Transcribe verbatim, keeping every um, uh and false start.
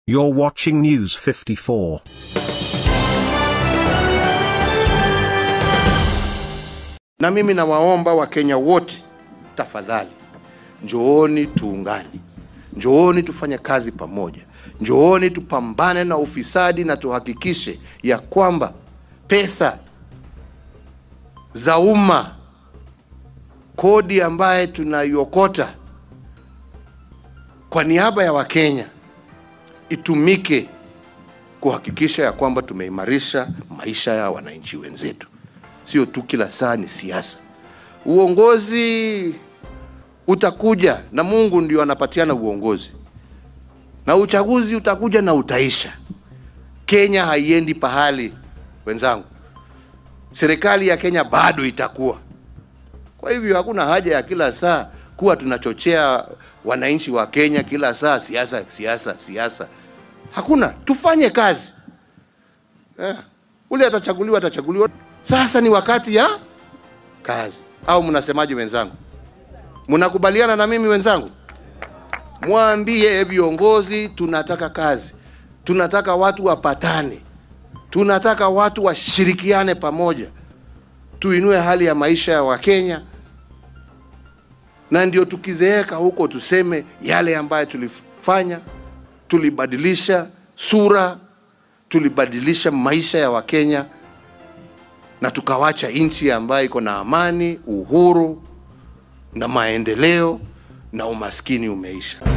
You're watching News fifty-four. Na mimi nawaomba Wakenya wote, tafadhali, njooni tuungane. Njooni tufanye kazi pamoja. Njooni tupambane na ufisadi na tuhakikishe ya kwamba pesa za umma, kodi ambaye tunaiokota kwa niaba ya Wakenya, itumike kuhakikisha ya kwamba tumeimarisha maisha ya wananchi wenzetu. Sio tu kila saa ni siasa. Uongozi utakuja na Mungu ndio anapatiana uongozi. Na uchaguzi utakuja na utaisha. Kenya haiendi pahali, wenzangu. Serikali ya Kenya bado itakuwa. Kwa hivyo hakuna haja ya kila saa kuwa tunachochea wananchi wa Kenya kila saa siasa siasa siasa. Hakuna, tufanye kazi. Eh, ule atachaguliwa atachaguliwa. Sasa ni wakati ya kazi. Au mnasemaje wenzangu? Mnakubaliana na mimi wenzangu? Mwambie viongozi tunataka kazi. Tunataka watu wapatane. Tunataka watu washirikiane pamoja. Tuinue hali ya maisha ya Wakenya. Na ndio tukizeeka huko tuseme yale ambayo tulifanya, tulibadilisha sura, tulibadilisha maisha ya Wakenya na tukawacha nchi ambayo iko na amani, uhuru na maendeleo na umaskini umeisha.